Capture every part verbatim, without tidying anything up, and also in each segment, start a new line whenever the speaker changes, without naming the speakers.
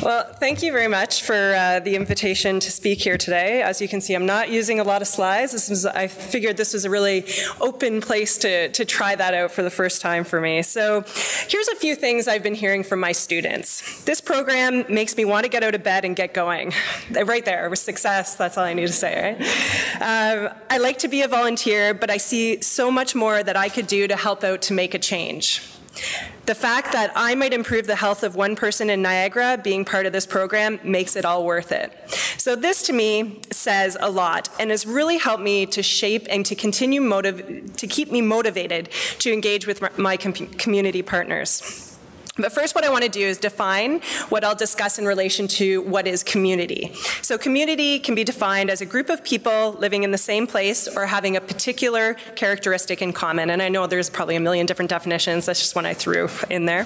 Well, thank you very much for uh, the invitation to speak here today. As you can see, I'm not using a lot of slides. This was, I figured this was a really open place to, to try that out for the first time for me. So here's a few things I've been hearing from my students. This program makes me want to get out of bed and get going. Right there, with success, that's all I need to say, right? Um, I like to be a volunteer, but I see so much more that I could do to help out to make a change. The fact that I might improve the health of one person in Niagara being part of this program makes it all worth it. So this to me says a lot and has really helped me to shape and to continue motiv- to keep me motivated to engage with my com- community partners. But first, what I want to do is define what I'll discuss in relation to what is community. So community can be defined as a group of people living in the same place or having a particular characteristic in common. And I know there's probably a million different definitions. That's just one I threw in there.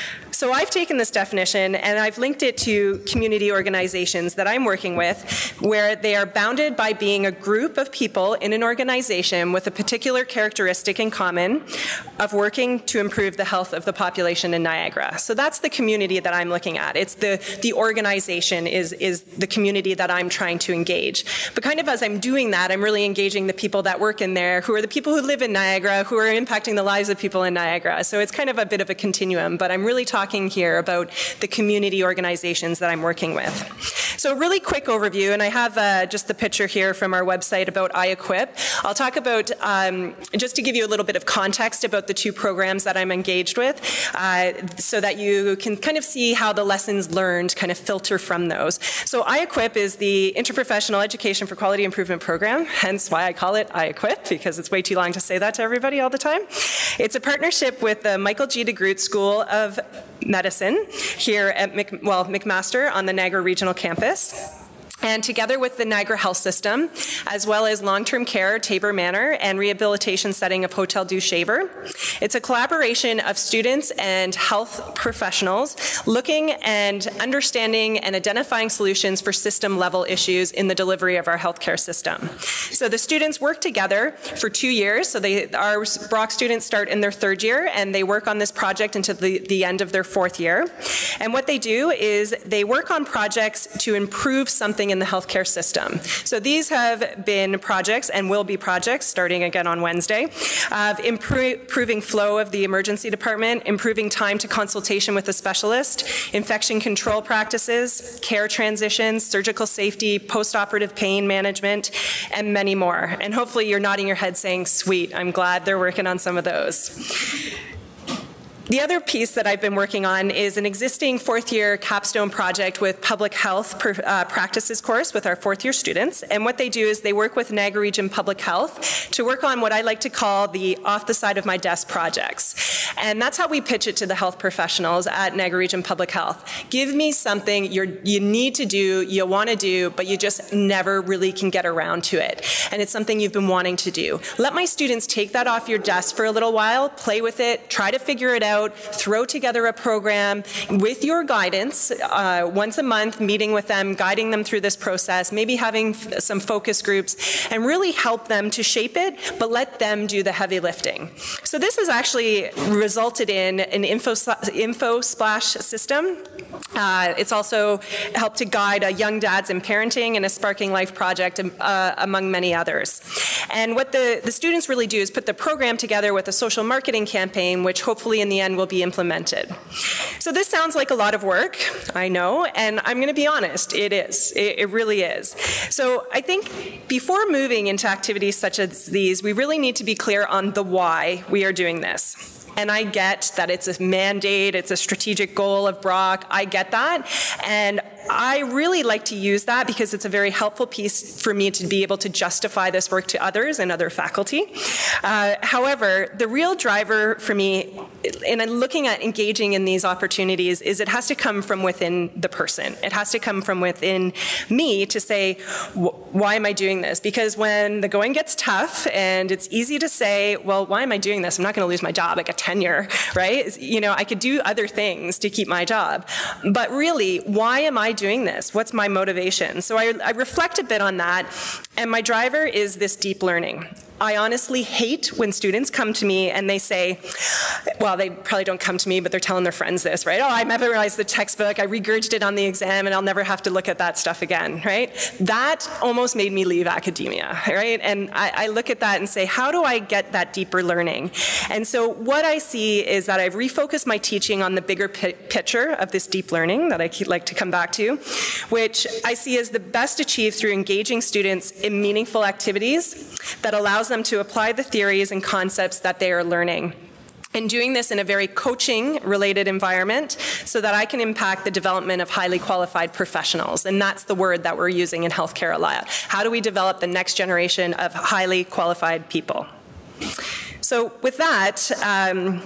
So I've taken this definition and I've linked it to community organizations that I'm working with, where they are bounded by being a group of people in an organization with a particular characteristic in common of working to improve the health of the population in Niagara. So that's the community that I'm looking at. It's the, the organization is, is the community that I'm trying to engage. But kind of as I'm doing that, I'm really engaging the people that work in there, who are the people who live in Niagara, who are impacting the lives of people in Niagara. So it's kind of a bit of a continuum, but I'm really talking here about the community organizations that I'm working with. So a really quick overview, and I have uh, just the picture here from our website about iEquip. I'll talk about, um, just to give you a little bit of context about the two programs that I'm engaged with, uh, so that you can kind of see how the lessons learned kind of filter from those. So iEquip is the Interprofessional Education for Quality Improvement Program, hence why I call it iEquip, because it's way too long to say that to everybody all the time. It's a partnership with the Michael G. DeGroote School of Medicine here at Mc, well, McMaster on the Niagara Regional Campus. And together with the Niagara Health System, as well as long-term care, Tabor Manor, and rehabilitation setting of Hotel du Shaver. It's a collaboration of students and health professionals looking and understanding and identifying solutions for system-level issues in the delivery of our healthcare system. So the students work together for two years. So they, our Brock students start in their third year, and they work on this project until the, the end of their fourth year. And what they do is they work on projects to improve something in the healthcare system. So these have been projects and will be projects starting again on Wednesday of impro- improving flow of the emergency department, improving time to consultation with a specialist, infection control practices, care transitions, surgical safety, post-operative pain management, and many more. And hopefully you're nodding your head saying, sweet, I'm glad they're working on some of those. The other piece that I've been working on is an existing fourth year capstone project with public health per, uh, practices course with our fourth year students. And what they do is they work with Niagara Region Public Health to work on what I like to call the off the side of my desk projects. And that's how we pitch it to the health professionals at Niagara Region Public Health. Give me something you're, you need to do, you want to do, but you just never really can get around to it. And it's something you've been wanting to do. Let my students take that off your desk for a little while, play with it, try to figure it out, throw together a program with your guidance, uh, once a month, meeting with them, guiding them through this process, maybe having f- some focus groups, and really help them to shape it, but let them do the heavy lifting. So this has actually resulted in an info, info splash system. Uh, it's also helped to guide a Young Dads in Parenting and a Sparking Life project, uh, among many others. And what the, the students really do is put the program together with a social marketing campaign, which hopefully in the end will be implemented. So this sounds like a lot of work, I know, and I'm going to be honest, it is. It, it really is. So I think before moving into activities such as these, we really need to be clear on the why we are doing this. And I get that it's a mandate, it's a strategic goal of Brock, I get that. And I really like to use that because it's a very helpful piece for me to be able to justify this work to others and other faculty. Uh, however, the real driver for me in looking at engaging in these opportunities is it has to come from within the person. It has to come from within me to say, why am I doing this? Because when the going gets tough and it's easy to say, well, why am I doing this? I'm not going to lose my job. I got tenure, right? You know, I could do other things to keep my job. But really, why am I doing this? What's my motivation? So I, I reflect a bit on that, and my driver is this deep learning. I honestly hate when students come to me and they say, well, they probably don't come to me, but they're telling their friends this, right? Oh, I memorized the textbook, I regurgitated it on the exam, and I'll never have to look at that stuff again, right? That almost made me leave academia, right? And I, I look at that and say, how do I get that deeper learning? And so what I see is that I've refocused my teaching on the bigger picture of this deep learning that I like to come back to, which I see as the best achieved through engaging students in meaningful activities that allows them to apply the theories and concepts that they are learning. And doing this in a very coaching-related environment so that I can impact the development of highly qualified professionals. And that's the word that we're using in healthcare a lot. How do we develop the next generation of highly qualified people? So with that, um,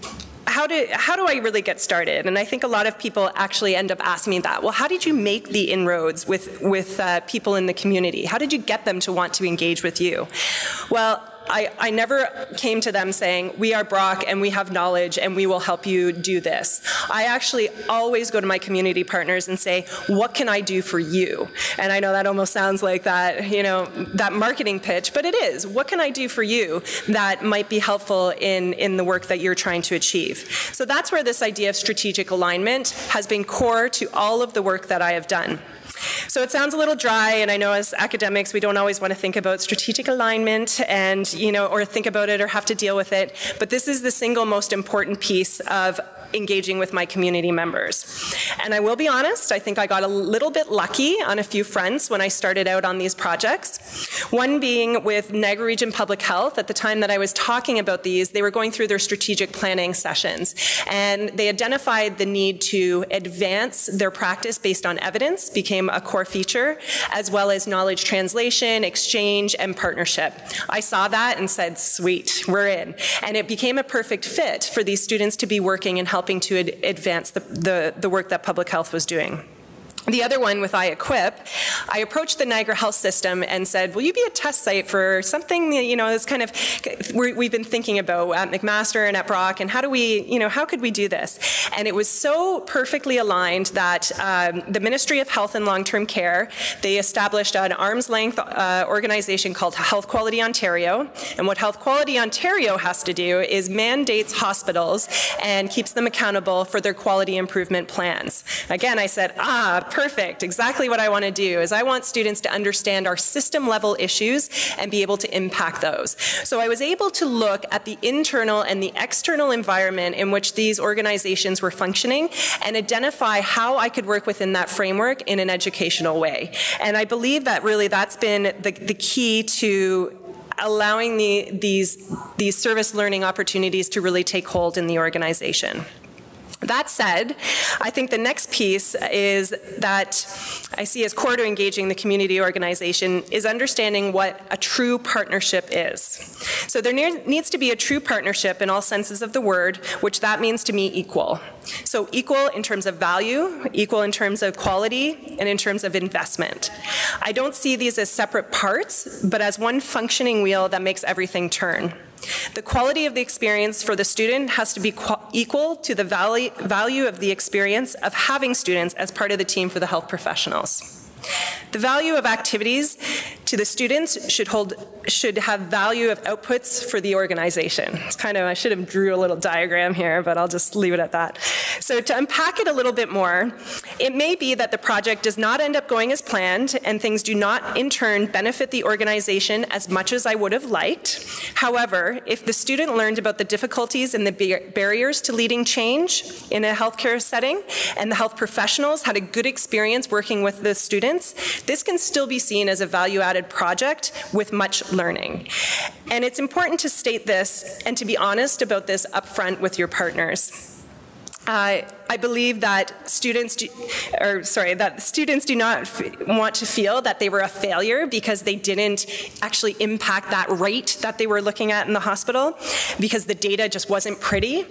How do, how do I really get started? And I think a lot of people actually end up asking me that. Well, how did you make the inroads with, with uh, people in the community? How did you get them to want to engage with you? Well, I, I never came to them saying, we are Brock and we have knowledge and we will help you do this. I actually always go to my community partners and say, what can I do for you? And I know that almost sounds like that, you know, that marketing pitch, but it is. What can I do for you that might be helpful in, in the work that you're trying to achieve? So that's where this idea of strategic alignment has been core to all of the work that I have done. So it sounds a little dry, and I know as academics we don't always want to think about strategic alignment and, you know, or think about it or have to deal with it, but this is the single most important piece of engaging with my community members. And I will be honest, I think I got a little bit lucky on a few fronts when I started out on these projects. One being with Niagara Region Public Health. At the time that I was talking about these, they were going through their strategic planning sessions, and they identified the need to advance their practice based on evidence, became a core feature, as well as knowledge translation, exchange, and partnership. I saw that and said, sweet, we're in. And it became a perfect fit for these students to be working and helping to ad advance the, the, the work that public health was doing. The other one with iEquip, I approached the Niagara Health System and said, will you be a test site for something, you know, this kind of, we're, we've been thinking about at McMaster and at Brock, and how do we, you know, how could we do this? And it was so perfectly aligned that um, the Ministry of Health and Long-Term Care, they established an arm's length uh, organization called Health Quality Ontario. And what Health Quality Ontario has to do is mandates hospitals and keeps them accountable for their quality improvement plans. Again, I said, ah, perfect, exactly what I want to do is I want students to understand our system level issues and be able to impact those. So I was able to look at the internal and the external environment in which these organizations were functioning and identify how I could work within that framework in an educational way. And I believe that really that's been the, the key to allowing the, these, these service learning opportunities to really take hold in the organization. That said, I think the next piece is that I see as core to engaging the community organization is understanding what a true partnership is. So there needs to be a true partnership in all senses of the word, which that means to me equal. So equal in terms of value, equal in terms of quality, and in terms of investment. I don't see these as separate parts, but as one functioning wheel that makes everything turn. The quality of the experience for the student has to be equal to the value, value of the experience of having students as part of the team for the health professionals. The value of activities to the students should hold should have value of outputs for the organization. It's kind of, I should have drew a little diagram here, but I'll just leave it at that. So to unpack it a little bit more, it may be that the project does not end up going as planned and things do not in turn benefit the organization as much as I would have liked. However, if the student learned about the difficulties and the barriers to leading change in a healthcare setting and the health professionals had a good experience working with the students, this can still be seen as a value-added project with much learning. And it's important to state this and to be honest about this upfront with your partners. Uh, I believe that students, do, or sorry, that students do not f want to feel that they were a failure because they didn't actually impact that rate that they were looking at in the hospital, because the data just wasn't pretty.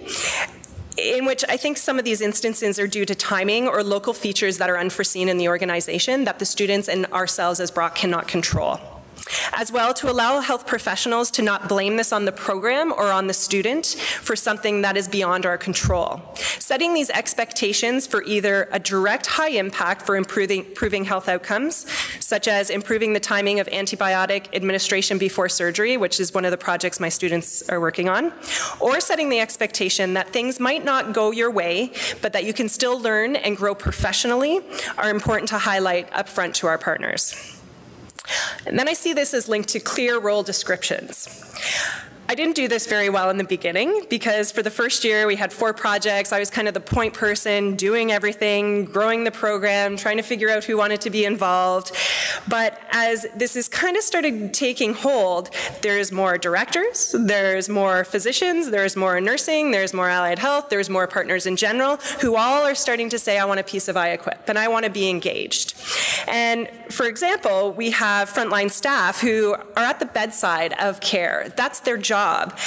In which I think some of these instances are due to timing or local features that are unforeseen in the organization that the students and ourselves as Brock cannot control. As well, to allow health professionals to not blame this on the program or on the student for something that is beyond our control. Setting these expectations for either a direct high impact for improving, improving health outcomes, such as improving the timing of antibiotic administration before surgery, which is one of the projects my students are working on, or setting the expectation that things might not go your way, but that you can still learn and grow professionally, are important to highlight upfront to our partners. And then I see this as linked to clear role descriptions. I didn't do this very well in the beginning because for the first year we had four projects. I was kind of the point person, doing everything, growing the program, trying to figure out who wanted to be involved. But as this has kind of started taking hold, there's more directors, there's more physicians, there's more nursing, there's more allied health, there's more partners in general who all are starting to say, I want a piece of iEquip and I want to be engaged. And for example, we have frontline staff who are at the bedside of care. That's their job.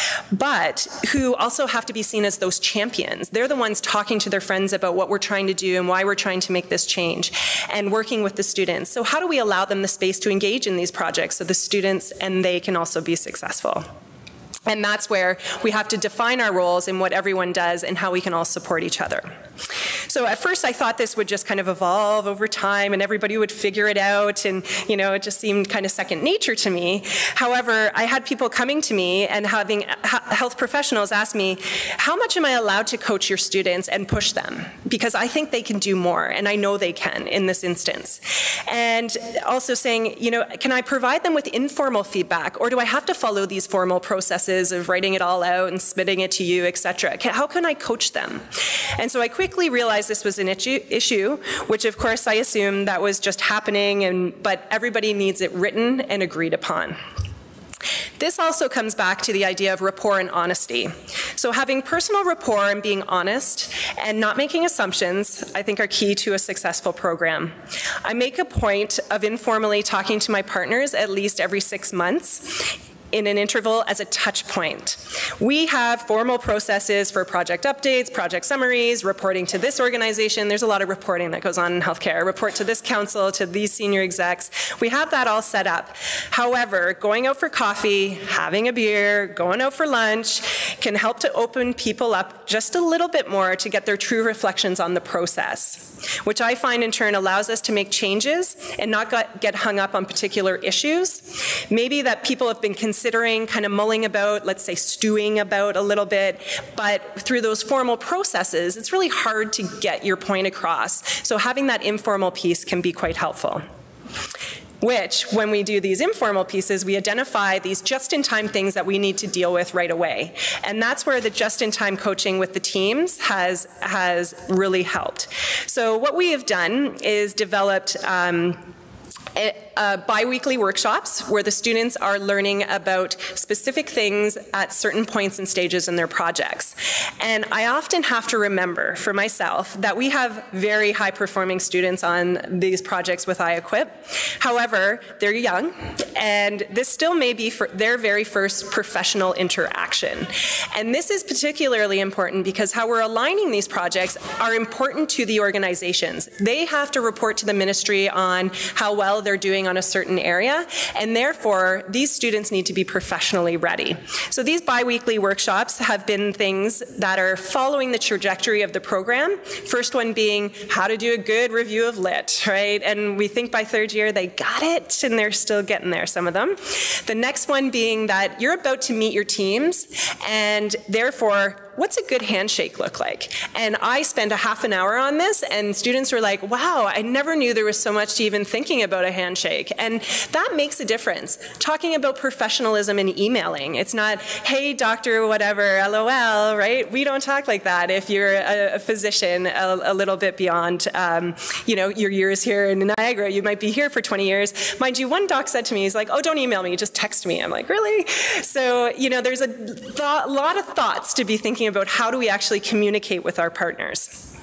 But who also have to be seen as those champions. They're the ones talking to their friends about what we're trying to do and why we're trying to make this change and working with the students. So how do we allow them the space to engage in these projects so the students and they can also be successful? And that's where we have to define our roles and what everyone does and how we can all support each other. So at first I thought this would just kind of evolve over time and everybody would figure it out, and you know, it just seemed kind of second nature to me. However, I had people coming to me and having health professionals ask me, how much am I allowed to coach your students and push them? Because I think they can do more, and I know they can in this instance. And also saying, you know, can I provide them with informal feedback, or do I have to follow these formal processes of writing it all out and submitting it to you, et cetera? How can I coach them? And so I quickly realized this was an issue, which of course I assumed that was just happening, and, but everybody needs it written and agreed upon. This also comes back to the idea of rapport and honesty. So having personal rapport and being honest and not making assumptions, I think, are key to a successful program. I make a point of informally talking to my partners at least every six months in an interval as a touch point. We have formal processes for project updates, project summaries, reporting to this organization. There's a lot of reporting that goes on in healthcare. Report to this council, to these senior execs. We have that all set up. However, going out for coffee, having a beer, going out for lunch can help to open people up just a little bit more to get their true reflections on the process, which I find in turn allows us to make changes and not get hung up on particular issues. Maybe that people have been considering Considering, kind of mulling about, let's say stewing about a little bit, but through those formal processes, it's really hard to get your point across. So having that informal piece can be quite helpful. Which, when we do these informal pieces, we identify these just-in-time things that we need to deal with right away. And that's where the just-in-time coaching with the teams has, has really helped. So what we have done is developed um, Uh, bi-weekly workshops where the students are learning about specific things at certain points and stages in their projects. And I often have to remember for myself that we have very high-performing students on these projects with iEquip. However, they're young, and this still may be for their very first professional interaction. And this is particularly important because how we're aligning these projects are important to the organizations. They have to report to the ministry on how well they're doing on a certain area, and therefore these students need to be professionally ready. So these bi-weekly workshops have been things that are following the trajectory of the program. First one being how to do a good review of lit, right? And we think by third year they got it, and they're still getting there, some of them. The next one being that you're about to meet your teams, and therefore what's a good handshake look like? And I spent a half an hour on this, and students were like, wow, I never knew there was so much to even thinking about a handshake. And that makes a difference. Talking about professionalism in emailing. It's not, hey, doctor, whatever, LOL, right? We don't talk like that if you're a, a physician a, a little bit beyond, um, you know, your years here in Niagara. You might be here for twenty years. Mind you, one doc said to me, he's like, oh, don't email me, just text me. I'm like, really? So, you know, there's a th- lot of thoughts to be thinking about how do we actually communicate with our partners.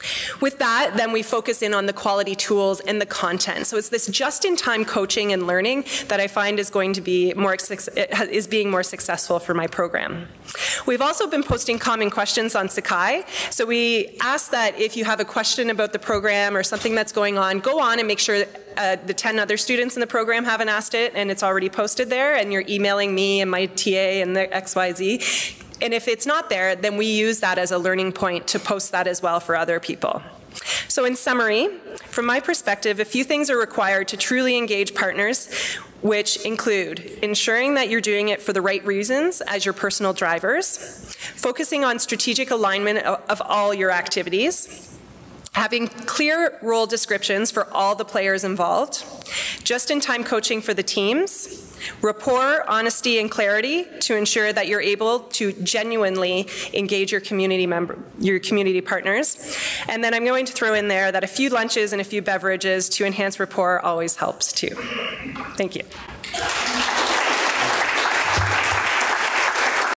With that, then we focus in on the quality tools and the content. So it's this just-in-time coaching and learning that I find is going to be more, is being more successful for my program. We've also been posting common questions on Sakai. So we ask that if you have a question about the program or something that's going on, go on and make sure uh, the ten other students in the program haven't asked it and it's already posted there, and you're emailing me and my T A and the X Y Z. And if it's not there, then we use that as a learning point to post that as well for other people. So in summary, from my perspective, a few things are required to truly engage partners, which include ensuring that you're doing it for the right reasons as your personal drivers, focusing on strategic alignment of all your activities, having clear role descriptions for all the players involved, just-in-time coaching for the teams, rapport, honesty, and clarity to ensure that you're able to genuinely engage your community member, your community partners. And then I'm going to throw in there that a few lunches and a few beverages to enhance rapport always helps too. Thank you.